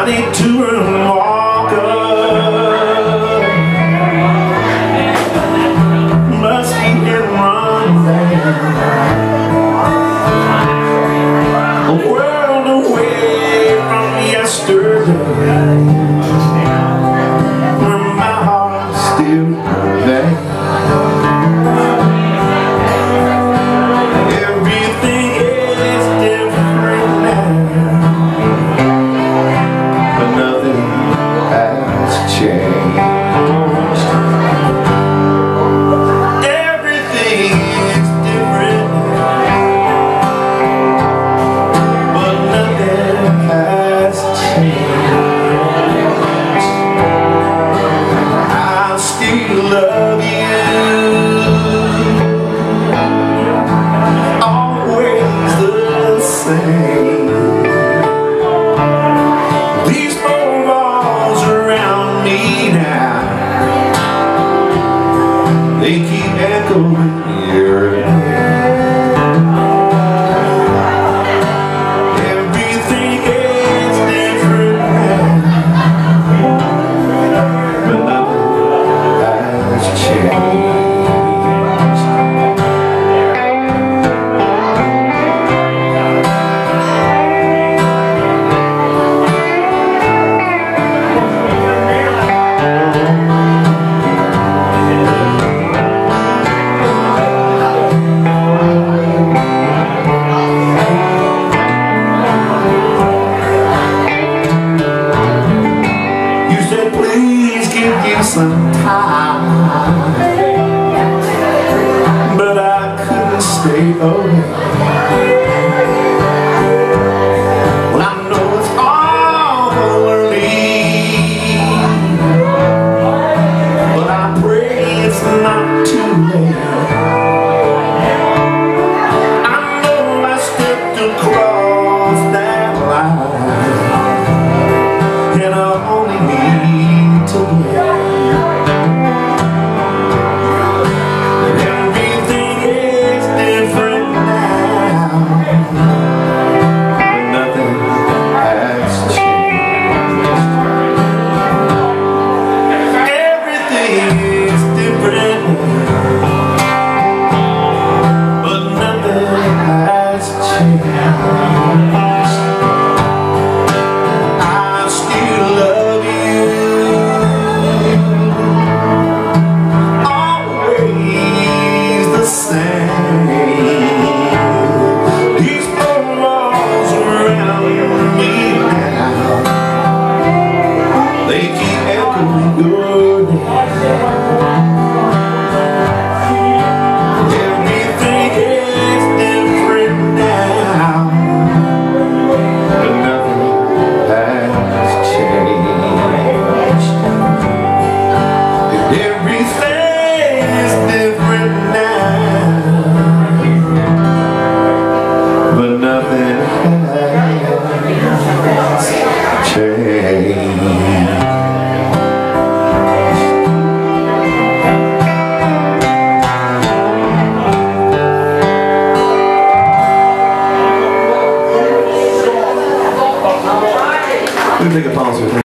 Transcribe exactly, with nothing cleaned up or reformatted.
I need to walk up, must be and run a world away from yesterday, where my heart's still there. Everything is different now, but nothing has changed. Everything is different now, but nothing has changed. I still love you, always the same. These four walls around me now, they keep echoing your name. Everything is different now, but nothing has changed. Please give you some time, but I couldn't stay away. Well, I know it's all early, but I pray it's not too late. I know I stepped across that line, and I only need to wait. Everything is different now, but nothing has changed. Everything is different now, but nothing has changed. I still love you, these four walls around me now, they keep echoing your name. Everything is different now, but nothing has changed. Everything is different now, but nothing has changed. We'll take a pause here.